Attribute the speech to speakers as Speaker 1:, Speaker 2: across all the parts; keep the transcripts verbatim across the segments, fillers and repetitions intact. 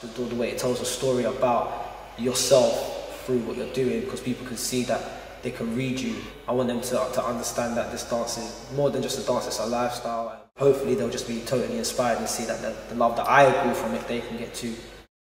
Speaker 1: the, the way it tells a story about yourself through what you're doing, because people can see that, they can read you. I want them to, to understand that this dance is more than just a dance, it's a lifestyle. And hopefully they'll just be totally inspired and see that the, the love that I grew from it, they can get too.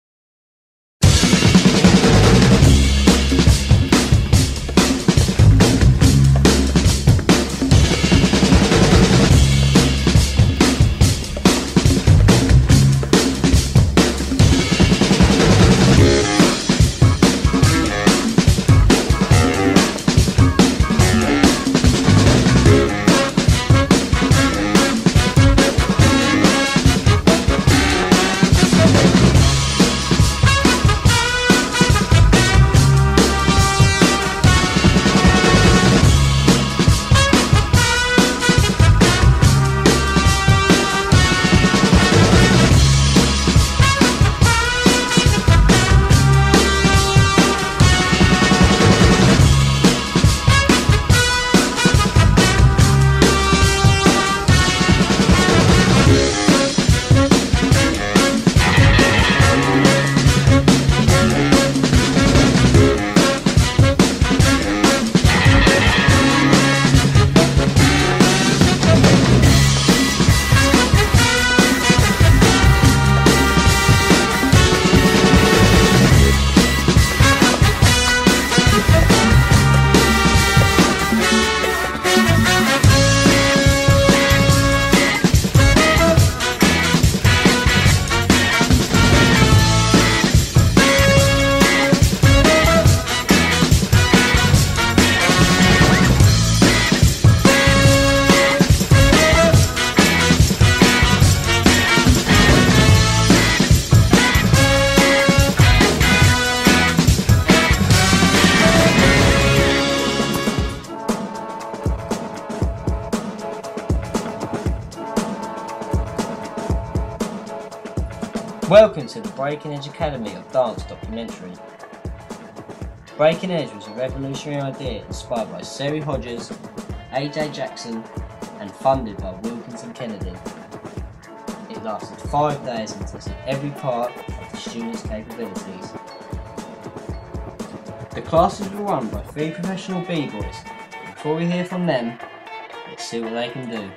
Speaker 2: Welcome to the Breakin Edge Academy of Dance Documentary. Breakin Edge was a revolutionary idea inspired by Seri Hodges, Ajay Jackson and funded by Wilkinson Kennedy. It lasted five days and tested every part of the students' capabilities. The classes were run by three professional b-boys. Before we hear from them, let's see what they can do.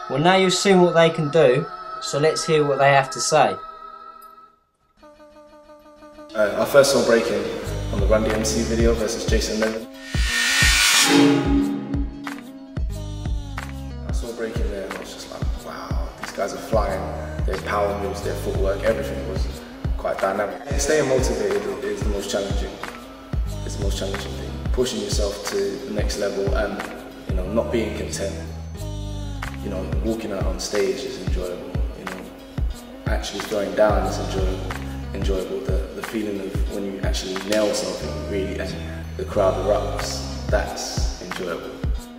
Speaker 2: Well, now you've seen what they can do, so let's hear what they have to say.
Speaker 3: Uh, I first saw Breakin on the Run D M C video versus Jason Levin. I saw Breakin there and I was just like, wow, these guys are flying. Their power moves, their footwork, everything was quite dynamic. Staying motivated is the most challenging. It's the most challenging thing. Pushing yourself to the next level and, you know, not being content. You know, walking out on stage is enjoyable. You know, actually throwing down is enjoyable. Enjoyable. The the feeling of when you actually nail something really and the crowd erupts. That's enjoyable.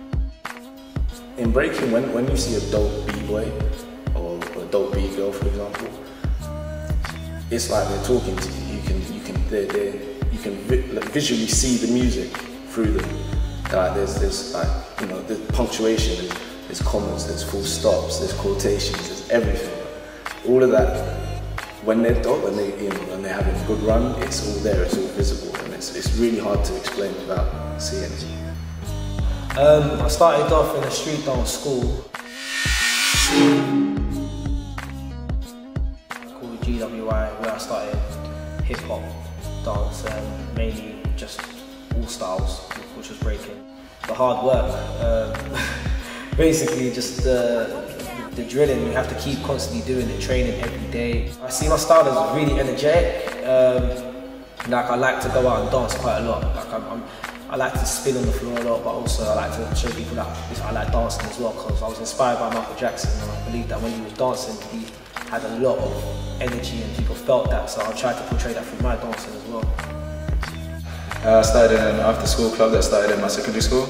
Speaker 3: In breaking, when when you see a dope b-boy or a dope b-girl, for example, it's like they're talking to you. You can you can they they you can vi like, visually see the music through them. Like there's there's like you know there's punctuation, there's, there's commas, there's full stops, there's quotations, there's everything. All of that. When they're dope, when they you know when they're having a good run, it's all there, it's all visible, and it's it's really hard to explain without seeing it.
Speaker 1: Um, I started off in a street dance school called G W I, where I started hip hop dance, um, mainly just all styles, which was breaking. The hard work, um, basically just uh, the drilling. You have to keep constantly doing it, training every day. I see my style as really energetic. Um, like I like to go out and dance quite a lot. Like I'm, I'm, I like to spin on the floor a lot, but also I like to show people that I like dancing as well, because I was inspired by Michael Jackson, and I believe that when he was dancing, he had a lot of energy and people felt that, so I tried to portray that through my dancing as well.
Speaker 3: Uh, I started in an after school club that started in my secondary school.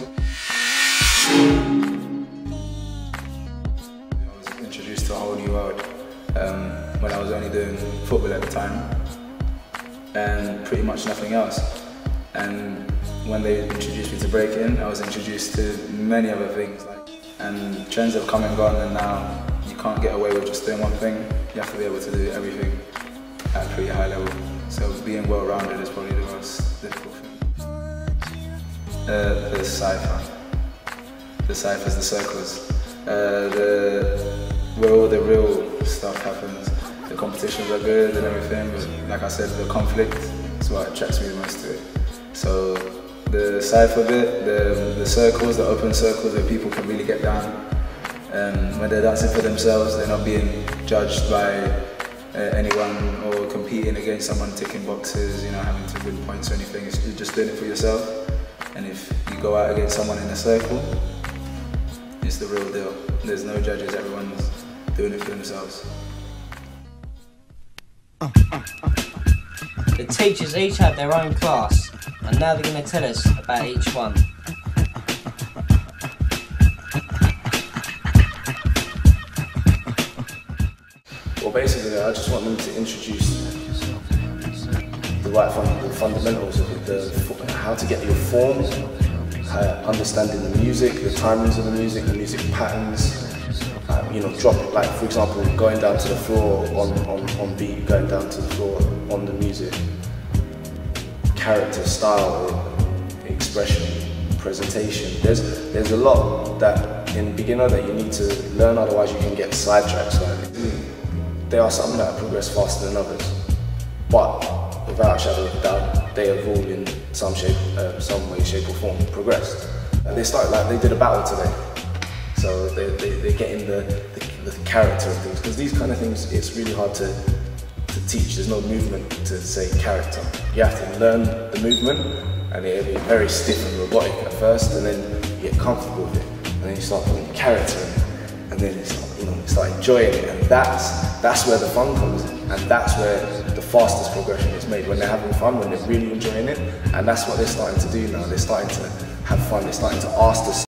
Speaker 3: To a whole new world um, when I was only doing football at the time and pretty much nothing else. And when they introduced me to breaking, I was introduced to many other things. Like, and trends have come and gone, and now you can't get away with just doing one thing. You have to be able to do everything at a pretty high level. So being well-rounded is probably the most difficult thing. Uh, the cipher. The ciphers, the circles. Uh, the where all the real stuff happens. The competitions are good and everything, but like I said, the conflict is what attracts me the most to it. So the cipher bit, the, the circles, the open circles where people can really get down. And when they're dancing for themselves, they're not being judged by uh, anyone or competing against someone ticking boxes, you know, having to win points or anything. It's, you're just doing it for yourself. And if you go out against someone in a circle, it's the real deal. There's no judges, everyone's doing it for themselves.
Speaker 2: The teachers each had their own class, and now they're going to tell us about each one.
Speaker 3: Well, basically, I just want them to introduce the right fun the fundamentals of the, the how to get your form, uh, understanding the music, the timings of the music, the music patterns. Um, you know, drop it, like for example, going down to the floor on, on, on beat, going down to the floor on the music. Character, style, expression, presentation. There's there's a lot that in beginner that you need to learn, otherwise you can get sidetracked. So there are some that progress faster than others, but without a shadow of a doubt, they have all in some shape, uh, some way, shape or form progressed. And they started like they did a battle today. So they, they, they're getting the, the, the character of things, because these kind of things, it's really hard to, to teach. There's no movement to say character. You have to learn the movement, and it'll be very stiff and robotic at first, and then you get comfortable with it, and then you start putting character in it, and then you start, you know, you start enjoying it, and that's, that's where the fun comes in, and that's where the fastest progression is made, when they're having fun, when they're really enjoying it, and that's what they're starting to do now. They're starting to have fun, they're starting to ask the